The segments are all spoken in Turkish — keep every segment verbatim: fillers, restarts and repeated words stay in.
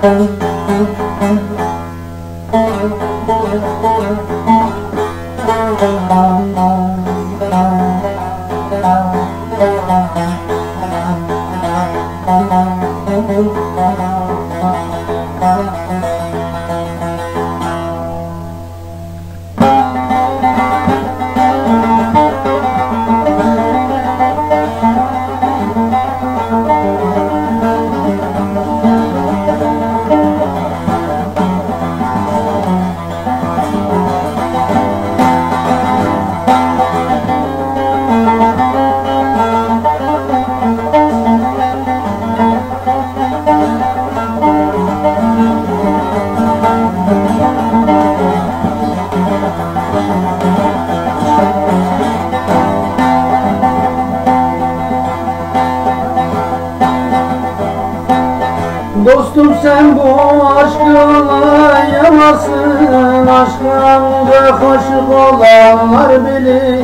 Dostum sen bu aşkına yanasın, aşka ancak aşık olanlar bilir.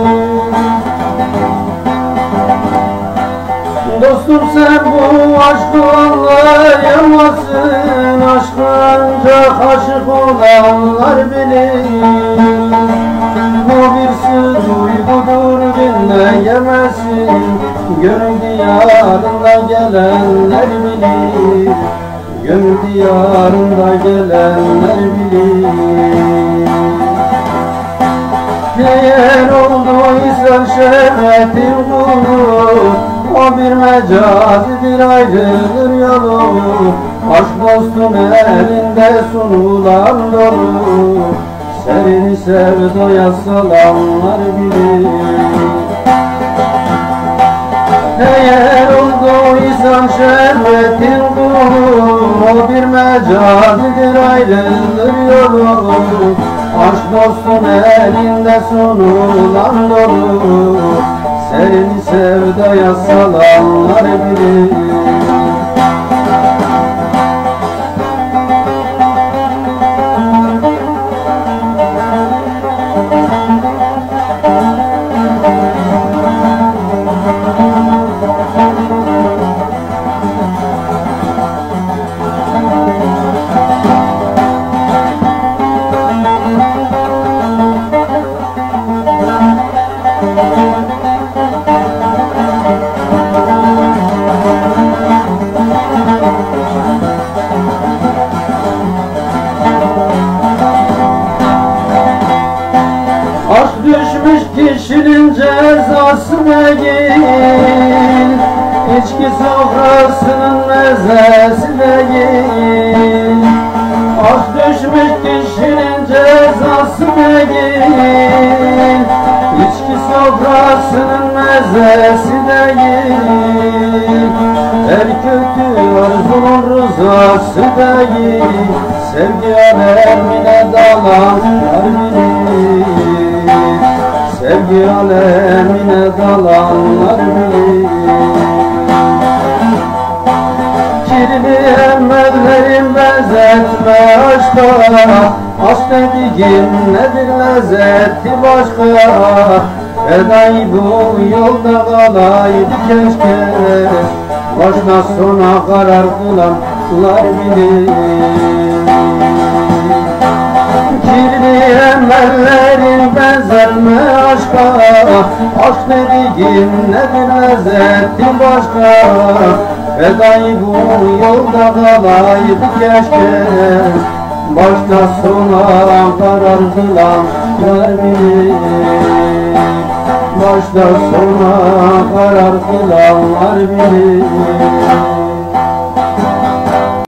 Dostum sen bu aşkına yanasın, aşka ancak aşık olanlar bilir. Bu bir sır duygudur dinleyemezsin, gönül diyarında gelenler bilir. Gönül diyarında gelenler bilir. Eğer olduysan şehvetin kulu, o bir mecazidir ayrılır yolu. Aşk dostun elinde sunulan dolu, serini sevdaya salanlar bilir. Eğer olduysan şerbetin kulu, o bir mecazidir ayrılır yolu. Aşk dostun elinde sunulan dolu, serini sevdaya salanlar bilir. Aşk düşmüş kişinin cezası değil, İçki sofrasının mezesi değil. Aşk düşmüş kişinin cezası değil, İçki sofrasının mezesi değil. Her kötü arzunun rızası değil, sevgi alemine dalanlar bilir. Sevgi alemine dalanlar bilir. Kirli emellerin benzetme aşka, aşk dediğin nedir lezzeti başka. Fedai bu yolda kalaydı keşke, başına sona karar kılanlar bilir. Kirli emellerin benzetme aşka, aşk dediğin nedir lezzeti başka. Fedai bu yolda kalaydı keşke, başta sona karar kılanlar bilir. Başta sona karar kılanlar bilir.